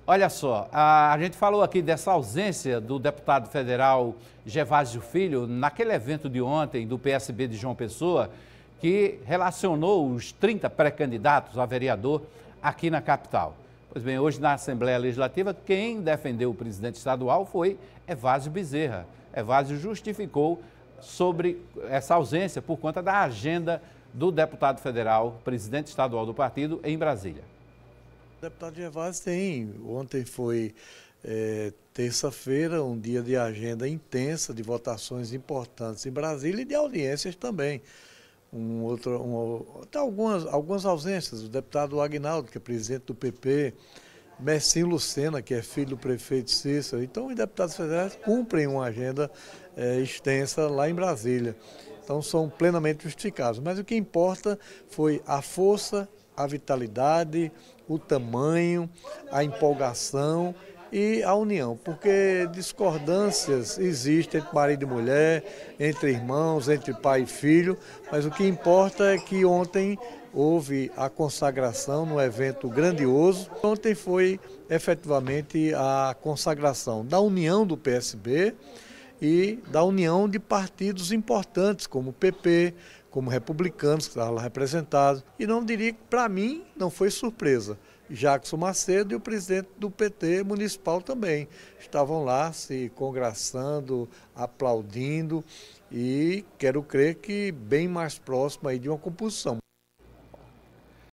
Olha só, a gente falou aqui dessa ausência do deputado federal Gervásio Filho naquele evento de ontem do PSB de João Pessoa, que relacionou os 30 pré-candidatos a vereador aqui na capital. Pois bem, hoje na Assembleia Legislativa, quem defendeu o presidente estadual foi Evásio Bezerra. Evásio justificou sobre essa ausência por conta da agenda do deputado federal, presidente estadual do partido, em Brasília. O deputado Gervásio ontem foi terça-feira, um dia de agenda intensa, de votações importantes em Brasília e de audiências também. Até algumas ausências, o deputado Agnaldo, que é presidente do PP, Messinho Lucena, que é filho do prefeito Cícero. Então, os deputados federais cumprem uma agenda extensa lá em Brasília. Então, são plenamente justificados. Mas o que importa foi a força, a vitalidade, o tamanho, a empolgação e a união, porque discordâncias existem entre marido e mulher, entre irmãos, entre pai e filho, mas o que importa é que ontem houve a consagração num evento grandioso. Ontem foi efetivamente a consagração da união do PSB e da união de partidos importantes, como o PP, como republicanos, que estavam lá representados. E não diria que, para mim, não foi surpresa. Jackson Macedo e o presidente do PT municipal também estavam lá se congraçando, aplaudindo e quero crer que bem mais próximo aí de uma composição.